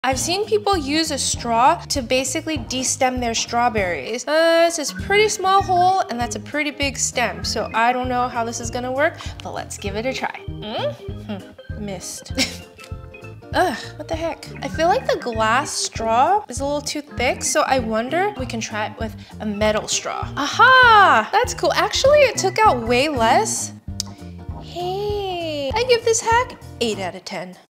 I've seen people use a straw to basically destem their strawberries. It's a pretty small hole and that's a pretty big stem, so I don't know how this is gonna work, but let's give it a try. Missed. Ugh, what the heck? I feel like the glass straw is a little too thick, so I wonder if we can try it with a metal straw. Aha! That's cool. Actually, it took out way less. Hey, I give this hack 8 out of 10.